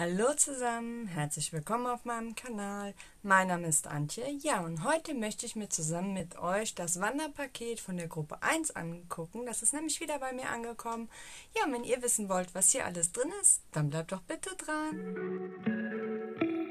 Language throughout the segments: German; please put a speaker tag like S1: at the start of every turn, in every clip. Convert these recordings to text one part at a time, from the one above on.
S1: Hallo zusammen, herzlich willkommen auf meinem Kanal. Mein Name ist Antje. Ja, und heute möchte ich mir zusammen mit euch das Wanderpaket von der Gruppe 1 angucken. Das ist nämlich wieder bei mir angekommen. Ja, und wenn ihr wissen wollt, was hier alles drin ist, dann bleibt doch bitte dran.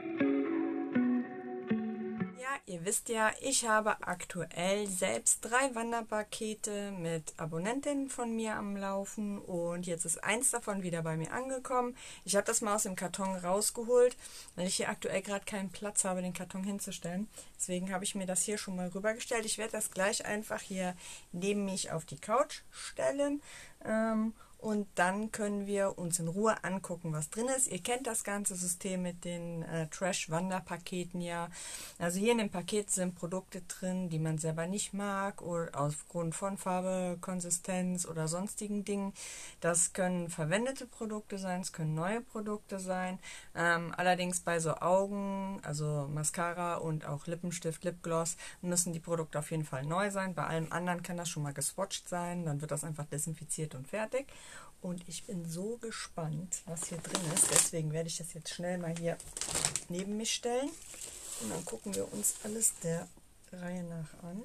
S1: Ja, ihr wisst ja, ich habe aktuell selbst 3 Wanderpakete mit Abonnentinnen von mir am Laufen und jetzt ist eins davon wieder bei mir angekommen. Ich habe das mal aus dem Karton rausgeholt, weil ich hier aktuell gerade keinen Platz habe, den Karton hinzustellen. Deswegen habe ich mir das hier schon mal rübergestellt. Ich werde das gleich einfach hier neben mich auf die Couch stellen. Und dann können wir uns in Ruhe angucken, was drin ist. Ihr kennt das ganze System mit den Trash-Wanderpaketen ja. Also hier in dem Paket sind Produkte drin, die man selber nicht mag oder aufgrund von Farbe, Konsistenz oder sonstigen Dingen. Das können verwendete Produkte sein, es können neue Produkte sein. Allerdings bei so Augen, also Mascara und auch Lippenstift, Lipgloss, müssen die Produkte auf jeden Fall neu sein. Bei allem anderen kann das schon mal geswatcht sein, dann wird das einfach desinfiziert und fertig. Und ich bin so gespannt, was hier drin ist. Deswegen werde ich das jetzt schnell mal hier neben mich stellen. Und dann gucken wir uns alles der Reihe nach an.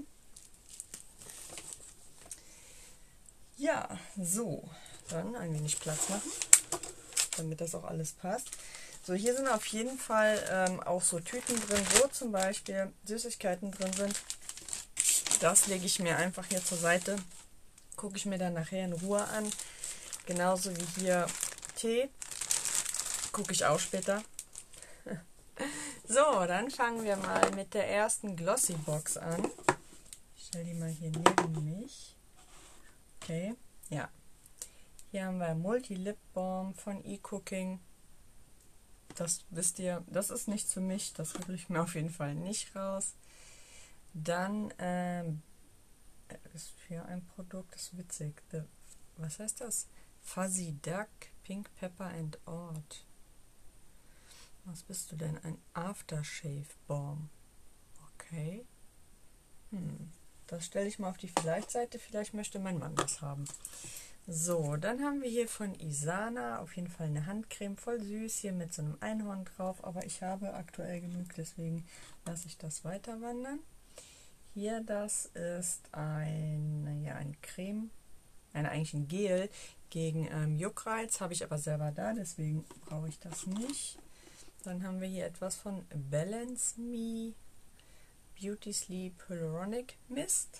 S1: Ja, so. Dann ein wenig Platz machen, damit das auch alles passt. So, hier sind auf jeden Fall auch so Tüten drin, wo zum Beispiel Süßigkeiten drin sind. Das lege ich mir einfach hier zur Seite. Gucke ich mir dann nachher in Ruhe an. Genauso wie hier Tee. Gucke ich auch später. So, dann fangen wir mal mit der ersten Glossy Box an. Ich stelle die mal hier neben mich. Okay, ja. Hier haben wir Multi-Lip Balm von eCooking. Das wisst ihr, das ist nichts für mich. Das hole ich mir auf jeden Fall nicht raus. Dann ist hier ein Produkt, das ist witzig. Was heißt das? Fuzzy Duck, Pink Pepper and Oud. Was bist du denn? Ein Aftershave Balm. Okay. Das stelle ich mal auf die Vielleicht-Seite. Vielleicht möchte mein Mann das haben. So, dann haben wir hier von Isana auf jeden Fall eine Handcreme. Voll süß, hier mit so einem Einhorn drauf. Aber ich habe aktuell genug, deswegen lasse ich das weiter wandern. Hier, das ist ein Creme, eigentlich ein Gel gegen Juckreiz. Habe ich aber selber da, deswegen brauche ich das nicht. Dann haben wir hier etwas von Balance Me Beauty Sleep Hyaluronic Mist.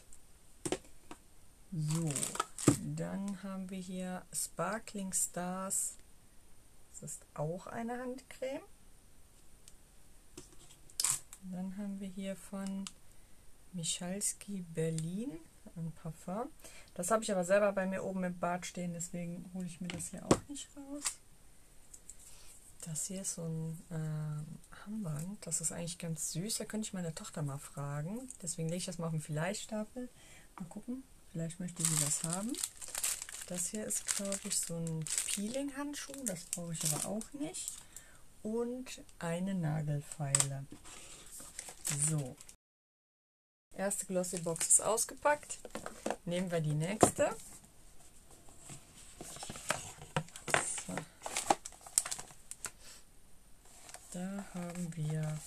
S1: So, dann haben wir hier Sparkling Stars. Das ist auch eine Handcreme. Dann haben wir hier von Michalski Berlin ein Parfum. Das habe ich aber selber bei mir oben im Bad stehen, deswegen hole ich mir das hier auch nicht raus. Das hier ist so ein Armband, das ist eigentlich ganz süß. Da könnte ich meine Tochter mal fragen. Deswegen lege ich das mal auf den Vielleicht-Stapel. Mal gucken, vielleicht möchte sie das haben. Das hier ist, glaube ich, so ein Peeling-Handschuh. Das brauche ich aber auch nicht. Und eine Nagelfeile. So. Erste Glossy Box ist ausgepackt. Nehmen wir die nächste. So. Da haben wir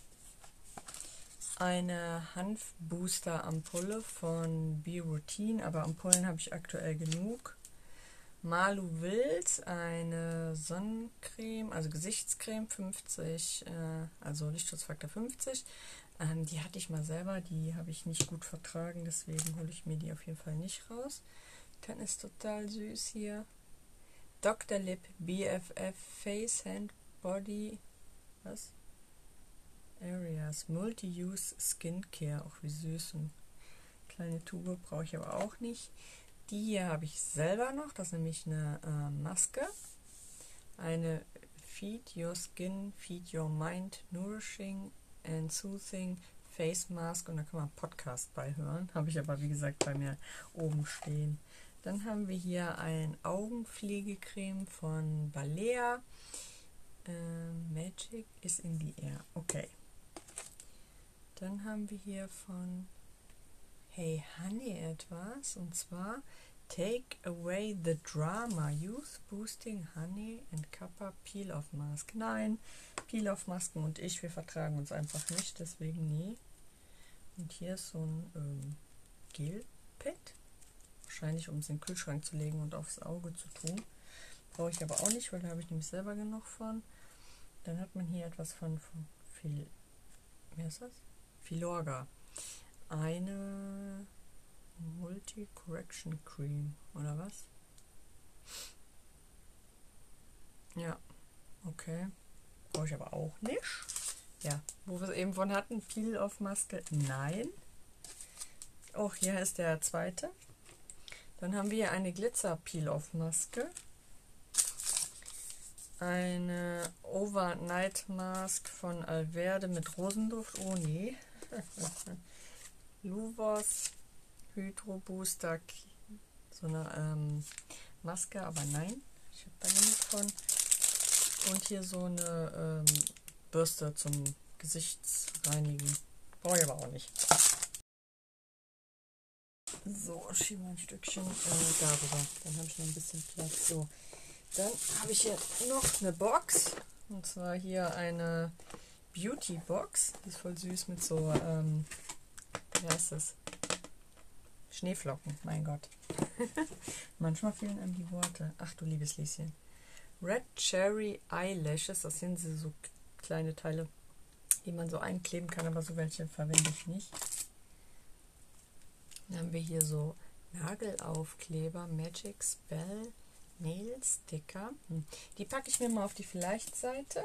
S1: eine Hanfbooster-Ampulle von Biroutine, aber Ampullen habe ich aktuell genug. Malu Wild, eine Sonnencreme, also Gesichtscreme 50, also Lichtschutzfaktor 50. Die hatte ich mal selber, die habe ich nicht gut vertragen, deswegen hole ich mir die auf jeden Fall nicht raus. Dann ist total süß hier. Dr. Lip BFF Face Hand Body Areas Multi-Use Skincare, auch wie süß. Eine kleine Tube brauche ich aber auch nicht. Die hier habe ich selber noch, das ist nämlich eine Maske. Eine Feed Your Skin, Feed Your Mind, Nourishing and Soothing Face Mask, und da kann man Podcast bei hören. Habe ich aber wie gesagt bei mir oben stehen. Dann haben wir hier ein Augenpflegecreme von Balea. Magic is in the air. Okay. Dann haben wir hier von Hey Honey etwas, und zwar Take away the drama. Youth Boosting Honey and Kappa Peel Off Mask. Nein, Peel Off Masken und ich, wir vertragen uns einfach nicht, deswegen nie. Und hier ist so ein Gel-Pad. Wahrscheinlich, um es in den Kühlschrank zu legen und aufs Auge zu tun. Brauche ich aber auch nicht, weil da habe ich nämlich selber genug von. Dann hat man hier etwas von wie heißt das? Filorga. Eine Multi-Correction Cream, oder was? Ja, okay. Brauche ich aber auch nicht. Ja, wo wir es eben von hatten, Peel-Off-Maske, nein. Auch hier ist der zweite. Dann haben wir hier eine Glitzer-Peel-Off-Maske. Eine Overnight Mask von Alverde mit Rosenduft. Oh nee. Luvos Hydro Booster. So eine Maske, aber nein. Ich habe da genug von. Und hier so eine Bürste zum Gesichtsreinigen. Brauche ich aber auch nicht. So, schieben wir ein Stückchen darüber. Dann habe ich noch ein bisschen Platz. So. Dann habe ich hier noch eine Box. Und zwar hier eine Beauty Box. Die ist voll süß mit so, wie heißt das? Schneeflocken, mein Gott. Manchmal fehlen einem die Worte. Ach du liebes Lieschen. Red Cherry Eyelashes. Das sind so kleine Teile, die man so einkleben kann, aber so welche verwende ich nicht. Dann haben wir hier so Nagelaufkleber, Magic Spell Nail Sticker. Die packe ich mir mal auf die Vielleicht-Seite.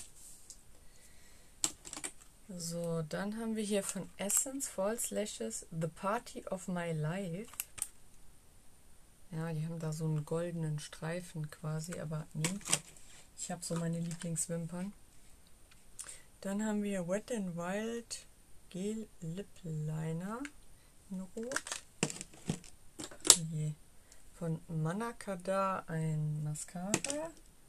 S1: So, dann haben wir hier von Essence False Lashes The Party of My Life. Ja, die haben da so einen goldenen Streifen quasi, aber nee, ich habe so meine Lieblingswimpern. Dann haben wir Wet n Wild Gel Lip Liner in Rot. Okay. Von Manakada ein Mascara.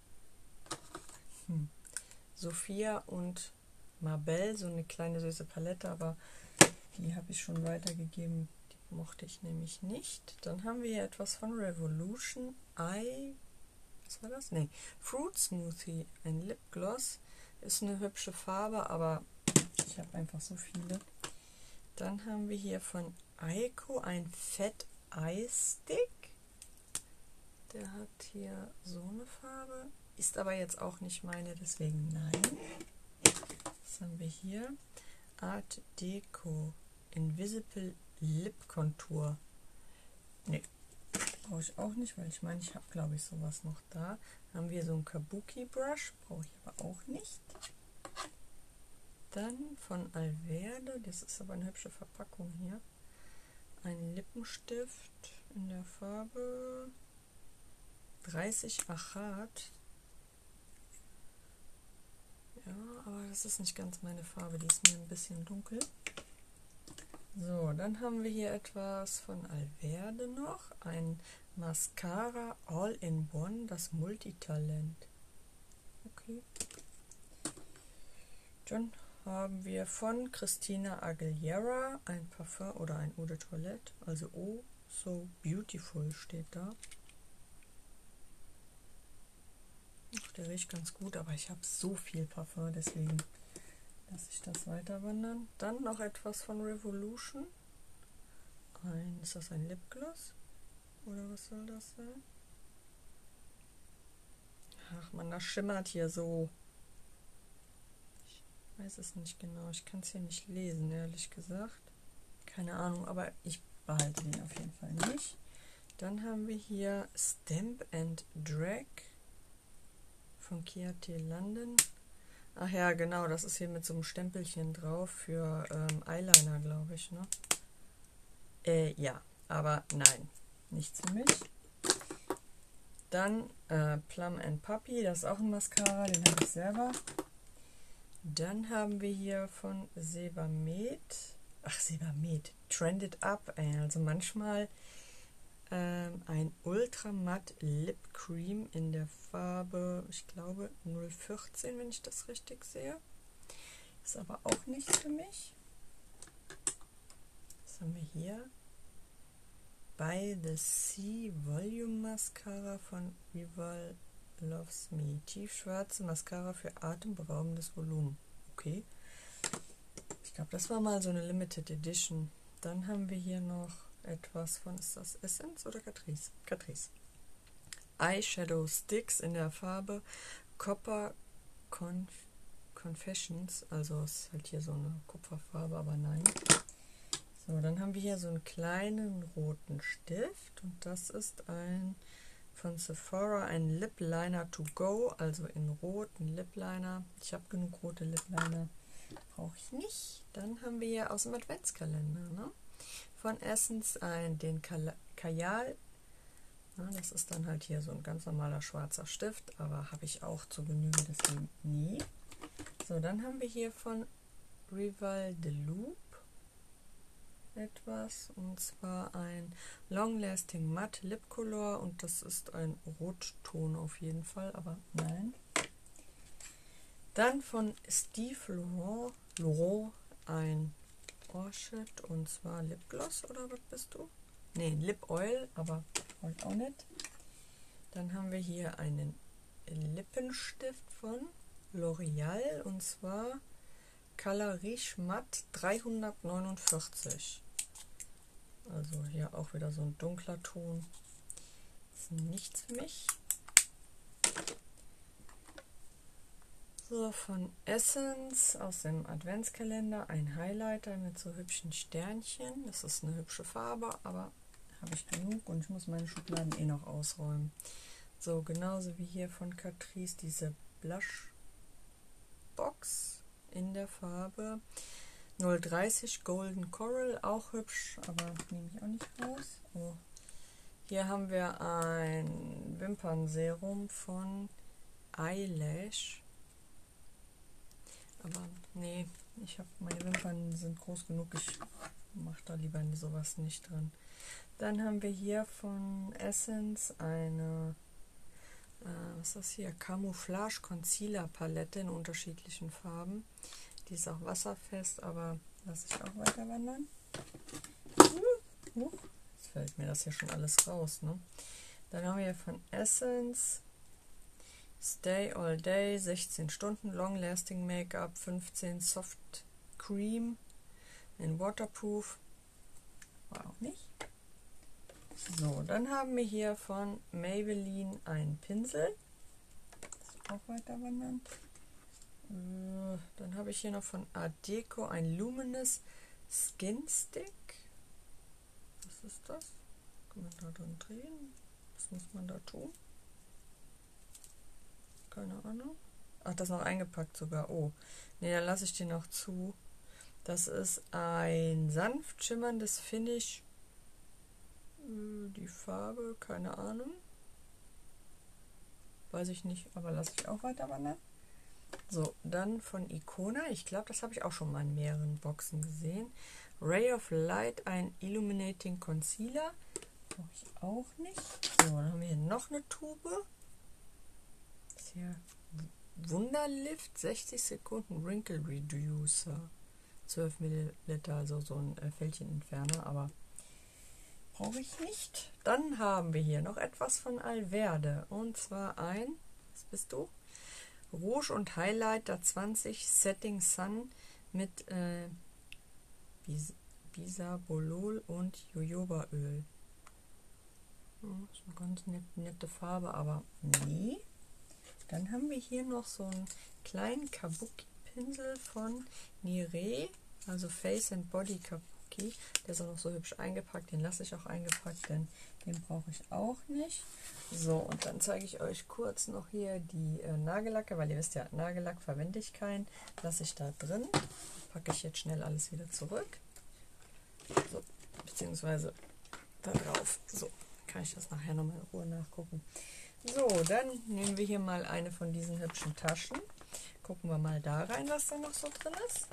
S1: Sophia und Mabel, so eine kleine süße Palette, aber die habe ich schon weitergegeben. Die mochte ich nämlich nicht. Dann haben wir hier etwas von Revolution Eye. Was war das? Nee, Fruit Smoothie, ein Lipgloss. Ist eine hübsche Farbe, aber ich habe einfach so viele. Dann haben wir hier von Eiko ein Fett Eye Stick. Der hat hier so eine Farbe. Ist aber jetzt auch nicht meine, deswegen nein. Was haben wir hier? Art Deco Invisible Lip Contour. Ne, brauche ich auch nicht, weil ich meine, ich habe glaube ich sowas noch da. Haben wir so einen Kabuki Brush, brauche ich aber auch nicht. Dann von Alverde, das ist aber eine hübsche Verpackung hier. Ein Lippenstift in der Farbe 30 Achat. Ja, aber das ist nicht ganz meine Farbe, die ist mir ein bisschen dunkel. So, dann haben wir hier etwas von Alverde noch. Ein Mascara All-in-One, das Multitalent. Okay. Dann haben wir von Christina Aguilera ein Parfum oder ein Eau de Toilette. Also Oh So Beautiful steht da. Ach, der riecht ganz gut, aber ich habe so viel Parfum, deswegen lasse ich das weiter wandern. Dann noch etwas von Revolution. Ist das ein Lipgloss? Oder was soll das sein? Ach man, das schimmert hier so. Ich weiß es nicht genau. Ich kann es hier nicht lesen, ehrlich gesagt. Keine Ahnung, aber ich behalte den auf jeden Fall nicht. Dann haben wir hier Stamp and Drag von Chiat London. Ach ja, genau, das ist hier mit so einem Stempelchen drauf für Eyeliner, glaube ich, ne? Ja, aber nein, nichts für mich. Dann Plum and Puppy, das ist auch ein Mascara, den habe ich selber. Dann haben wir hier von Sebamed, Trended Up, also manchmal ein Ultramatt Lip Cream in der Farbe, ich glaube 014, wenn ich das richtig sehe. Ist aber auch nichts für mich. Was haben wir hier? By the Sea Volume Mascara von Rival Loves Me. Tiefschwarze Mascara für atemberaubendes Volumen. Okay. Ich glaube, das war mal so eine Limited Edition. Dann haben wir hier noch etwas von, ist das Essence oder Catrice? Catrice. Eyeshadow Sticks in der Farbe Copper Confessions. Also ist halt hier so eine Kupferfarbe, aber nein. So, dann haben wir hier so einen kleinen roten Stift. Und das ist ein von Sephora, ein Lip Liner to go. Also in roten Lip Liner. Ich habe genug rote Lip Liner. Brauche ich nicht. Dann haben wir hier aus dem Adventskalender, ne? Von Essence den Kajal. Ja, das ist dann halt hier so ein ganz normaler schwarzer Stift, aber habe ich auch zu Genüge, deswegen nie. So, dann haben wir hier von Rival de Loop etwas, und zwar ein Long Lasting Matte Lip Color, und das ist ein Rotton auf jeden Fall, aber nein. Dann von Steve Laurent ein Orchid, und zwar Lipgloss, oder was bist du? Ne, Lip Oil, aber wollte auch nicht. Dann haben wir hier einen Lippenstift von L'Oreal, und zwar Color Riche Matte 349. Also hier auch wieder so ein dunkler Ton. Ist nichts für mich. So, von Essence aus dem Adventskalender ein Highlighter mit so hübschen Sternchen. Das ist eine hübsche Farbe, aber habe ich genug und ich muss meine Schubladen eh noch ausräumen. So, genauso wie hier von Catrice diese Blush Box in der Farbe 030 Golden Coral, auch hübsch, aber nehme ich auch nicht raus. Oh. Hier haben wir ein Wimpernserum von Eyelash. Aber nee, meine Wimpern sind groß genug, ich mache da lieber sowas nicht dran. Dann haben wir hier von Essence eine, was ist das hier? Camouflage Concealer Palette in unterschiedlichen Farben. Die ist auch wasserfest, aber lasse ich auch weiter wandern. Jetzt fällt mir das hier schon alles raus, ne? Dann haben wir hier von Essence Stay All Day, 16 Stunden Long Lasting Make-up, 15 Soft Cream in Waterproof. War auch nicht. So, dann haben wir hier von Maybelline einen Pinsel. Das auch weiter wandern. Dann habe ich hier noch von Art Deco ein Luminous Skin Stick. Was ist das? Kann man da drin drehen? Was muss man da tun? Keine Ahnung. Ach, das ist noch eingepackt sogar. Oh, ne, dann lasse ich den noch zu. Das ist ein sanft schimmerndes Finish. Die Farbe, keine Ahnung. Weiß ich nicht, aber lasse ich auch weiter wandern. So, dann von Icona. Ich glaube, das habe ich auch schon mal in mehreren Boxen gesehen. Ray of Light, ein Illuminating Concealer. Brauche ich auch nicht. So, dann haben wir hier noch eine Tube. Das ist hier Wunderlift, 60 Sekunden Wrinkle Reducer. 12 Milliliter, also so ein Fältchenentferner, aber brauche ich nicht. Dann haben wir hier noch etwas von Alverde. Und zwar ein, was bist du? Rouge und Highlighter 20 Setting Sun mit Bisabolol und Jojobaöl. Das ist eine ganz nette Farbe, aber nee. Dann haben wir hier noch so einen kleinen Kabuki-Pinsel von Nire, also Face and Body Kabuki. Der ist auch noch so hübsch eingepackt, den lasse ich auch eingepackt, denn den brauche ich auch nicht. So, und dann zeige ich euch kurz noch hier die Nagellacke, weil ihr wisst ja, Nagellack verwende ich keinen. Lasse ich da drin. Packe ich jetzt schnell alles wieder zurück. So, beziehungsweise da drauf. So, kann ich das nachher nochmal in Ruhe nachgucken. So, dann nehmen wir hier mal eine von diesen hübschen Taschen. Gucken wir mal da rein, was da noch so drin ist.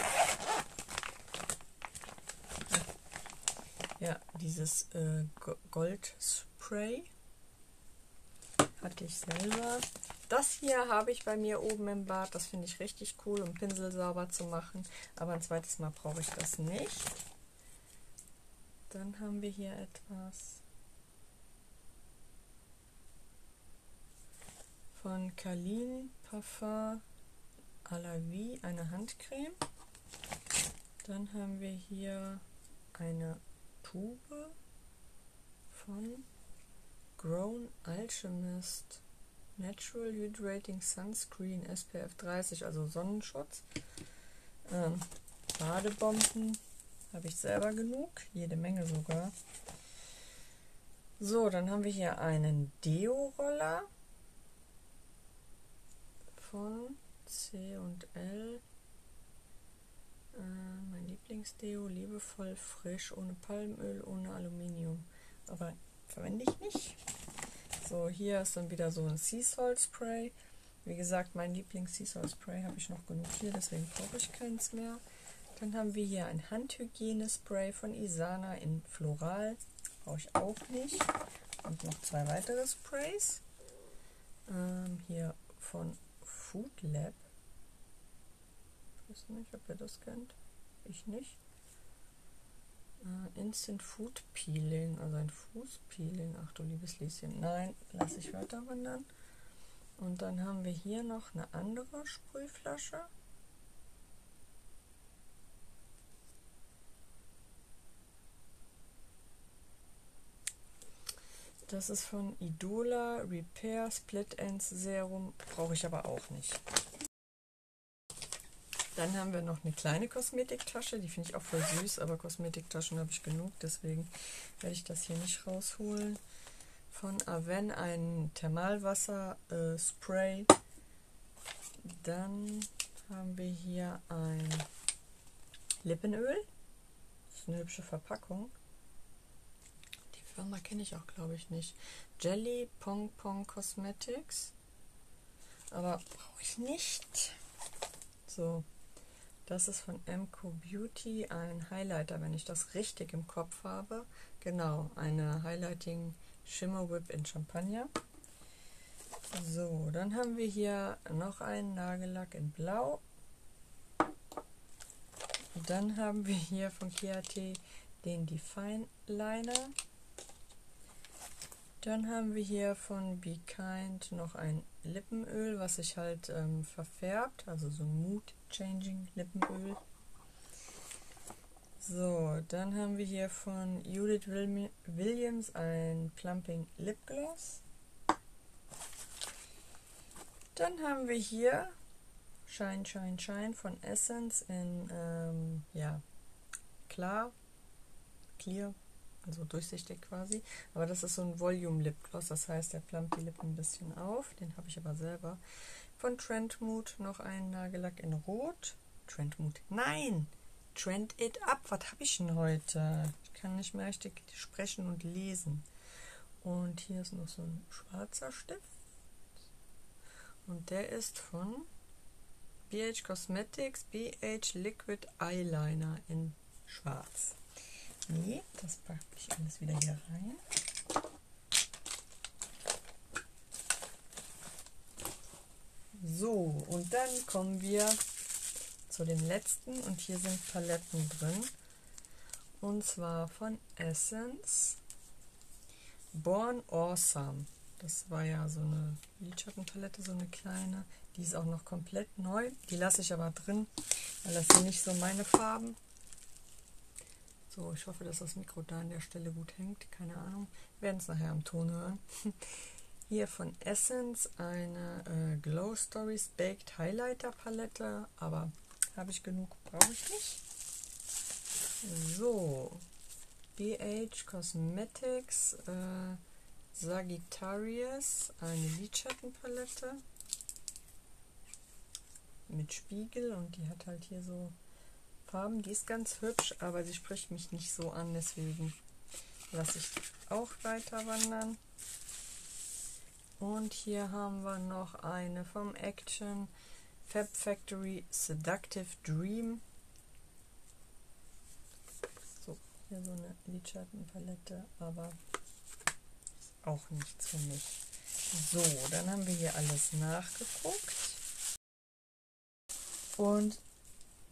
S1: Ja, dieses Goldspray hatte ich selber. Das hier habe ich bei mir oben im Bad. Das finde ich richtig cool, um Pinsel sauber zu machen. Aber ein zweites Mal brauche ich das nicht. Dann haben wir hier etwas von Carline Parfum à la Vie, eine Handcreme. Dann haben wir hier eine Tube von Grown Alchemist Natural Hydrating Sunscreen SPF 30, also Sonnenschutz. Badebomben habe ich selber genug, jede Menge sogar. So, dann haben wir hier einen Deo-Roller von C&L. Mein Lieblingsdeo, liebevoll, frisch, ohne Palmöl, ohne Aluminium. Aber verwende ich nicht. So, hier ist dann wieder so ein Sea Salt Spray. Wie gesagt, mein Lieblings Sea Salt Spray habe ich noch genug hier, deswegen brauche ich keins mehr. Dann haben wir hier ein Handhygiene-Spray von Isana in Floral. Brauche ich auch nicht. Und noch 2 weitere Sprays. Hier von Food Lab. Ich weiß nicht, ob ihr das kennt. Ich nicht. Instant Food Peeling, also ein Fußpeeling. Ach du liebes Lieschen. Nein, lasse ich weiter wandern. Und dann haben wir hier noch eine andere Sprühflasche. Das ist von Idola Repair Split Ends Serum. Brauche ich aber auch nicht. Dann haben wir noch eine kleine Kosmetiktasche, die finde ich auch voll süß, aber Kosmetiktaschen habe ich genug, deswegen werde ich das hier nicht rausholen. Von Aven ein Thermalwasser-Spray. Dann haben wir hier ein Lippenöl. Das ist eine hübsche Verpackung. Die Firma kenne ich auch, glaube ich, nicht. Jelly Pong Pong Cosmetics. Aber brauche ich nicht. So. Das ist von Emco Beauty, ein Highlighter, wenn ich das richtig im Kopf habe. Genau, eine Highlighting Shimmer Whip in Champagner. So, dann haben wir hier noch einen Nagellack in Blau. Dann haben wir hier von Chiaté den Define Liner. Dann haben wir hier von Be Kind noch ein Lippenöl, was sich halt verfärbt, also so Mood Changing Lippenöl. So, dann haben wir hier von Judith Williams ein Plumping Lipgloss. Dann haben wir hier Shine Shine Shine von Essence in ja, clear, also durchsichtig quasi. Aber das ist so ein Volume Lipgloss, das heißt, der plumpt die Lippen ein bisschen auf. Den habe ich aber selber. Von Trendmood noch einen Nagellack in Rot. Trendmood, nein! Trend It Up, was habe ich denn heute? Ich kann nicht mehr richtig sprechen und lesen. Und hier ist noch so ein schwarzer Stift. Und der ist von BH Cosmetics BH Liquid Eyeliner in schwarz. Nee, das packe ich alles wieder hier rein. So, und dann kommen wir zu dem letzten und hier sind Paletten drin. Und zwar von Essence Born Awesome. Das war ja so eine Lidschattenpalette, so eine kleine. Die ist auch noch komplett neu. Die lasse ich aber drin, weil das sind nicht so meine Farben. So, ich hoffe, dass das Mikro da an der Stelle gut hängt. Keine Ahnung. Wir werden es nachher am Ton hören. Hier von Essence eine Glow Stories Baked Highlighter Palette, aber habe ich genug, brauche ich nicht. So, BH Cosmetics Sagittarius, eine Lidschattenpalette mit Spiegel und die hat halt hier so Farben. Die ist ganz hübsch, aber sie spricht mich nicht so an, deswegen lasse ich auch weiter wandern. Und hier haben wir noch eine vom Action Fab Factory Seductive Dream. So, hier so eine Lidschattenpalette, aber auch nichts für mich. So, dann haben wir hier alles nachgeguckt. Und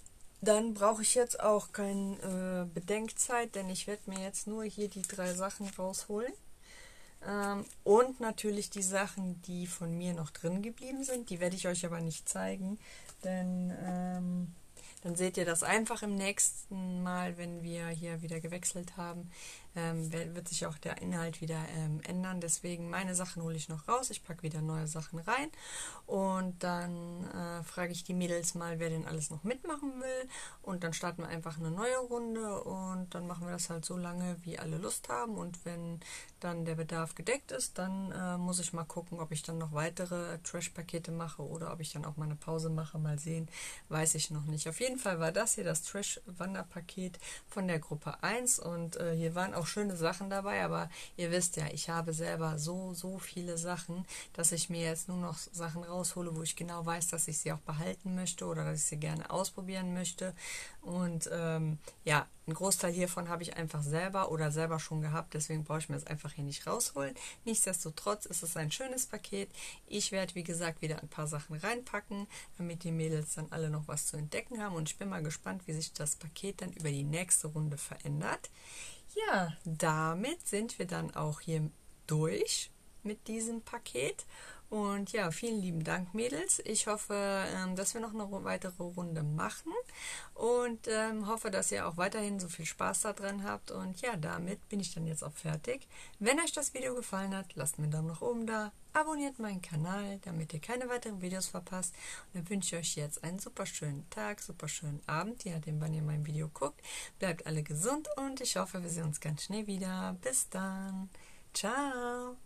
S1: Dann brauche ich jetzt auch keine Bedenkzeit, denn ich werde mir jetzt nur hier die 3 Sachen rausholen. Und natürlich die Sachen, die von mir noch drin geblieben sind. Die werde ich euch aber nicht zeigen, denn dann seht ihr das einfach im nächsten Mal, wenn wir hier wieder gewechselt haben. Wird sich auch der Inhalt wieder ändern. Deswegen meine Sachen hole ich noch raus. Ich packe wieder neue Sachen rein. Und dann frage ich die Mädels mal, wer denn alles noch mitmachen will. Und dann starten wir einfach eine neue Runde. Und dann machen wir das halt so lange, wie alle Lust haben. Und wenn dann der Bedarf gedeckt ist, dann muss ich mal gucken, ob ich dann noch weitere Trash-Pakete mache oder ob ich dann auch mal eine Pause mache. Mal sehen, weiß ich noch nicht. Auf jeden Fall war das hier das Trash-Wanderpaket von der Gruppe 1. Und hier waren auch schöne Sachen dabei, aber ihr wisst ja, ich habe selber so viele Sachen, dass ich mir jetzt nur noch Sachen raushole, wo ich genau weiß, dass ich sie auch behalten möchte oder dass ich sie gerne ausprobieren möchte. Und ja, einen Großteil hiervon habe ich einfach selber schon gehabt, deswegen brauche ich mir das einfach hier nicht rausholen. Nichtsdestotrotz ist es ein schönes Paket. Ich werde, wie gesagt, wieder ein paar Sachen reinpacken, damit die Mädels dann alle noch was zu entdecken haben, und ich bin mal gespannt, wie sich das Paket dann über die nächste Runde verändert. Ja, damit sind wir dann auch hier durch mit diesem Paket. Und ja, vielen lieben Dank, Mädels. Ich hoffe, dass wir noch eine weitere Runde machen und hoffe, dass ihr auch weiterhin so viel Spaß daran habt. Und ja, damit bin ich dann jetzt auch fertig. Wenn euch das Video gefallen hat, lasst mir einen Daumen nach oben da, abonniert meinen Kanal, damit ihr keine weiteren Videos verpasst. Und dann wünsche ich euch jetzt einen super schönen Tag, super schönen Abend, je nachdem, wann ihr mein Video guckt. Bleibt alle gesund und ich hoffe, wir sehen uns ganz schnell wieder. Bis dann. Ciao.